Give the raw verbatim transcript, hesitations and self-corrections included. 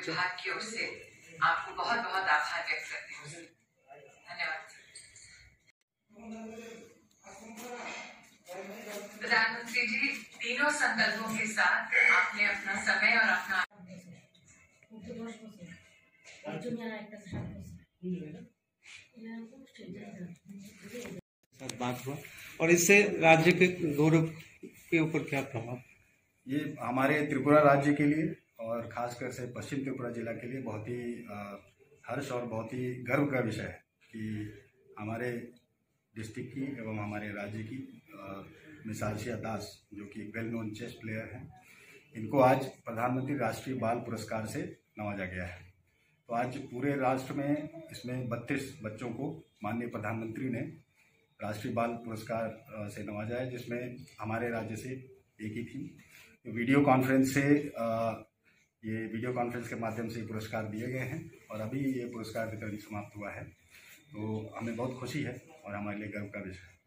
विभाग की ओर से आपको बहुत बहुत आभार व्यक्त करती हूँ। धन्यवाद। प्रधानमंत्री जी, तीनों संकल्पों के साथ आपने अपना समय और अपना बात हुआ और इससे राज्य के गौरव के ऊपर क्या प्रभाव? ये हमारे त्रिपुरा राज्य के लिए और खासकर से पश्चिम त्रिपुरा जिला के लिए बहुत ही हर्ष और बहुत ही गर्व का विषय है कि हमारे डिस्ट्रिक्ट की एवं हमारे राज्य की मिसालशिया दास, जो कि वेल नोन चेस प्लेयर हैं, इनको आज प्रधानमंत्री राष्ट्रीय बाल पुरस्कार से नवाजा गया है। तो आज पूरे राष्ट्र में इसमें बत्तीस बच्चों को माननीय प्रधानमंत्री ने राष्ट्रीय बाल पुरस्कार से नवाजा है, जिसमें हमारे राज्य से एक ही थी। वीडियो कॉन्फ्रेंस से ये वीडियो कॉन्फ्रेंस के माध्यम से पुरस्कार दिए गए हैं और अभी ये पुरस्कार वितरण समाप्त हुआ है। तो हमें बहुत खुशी है और हमारे लिए गर्व का विषय है।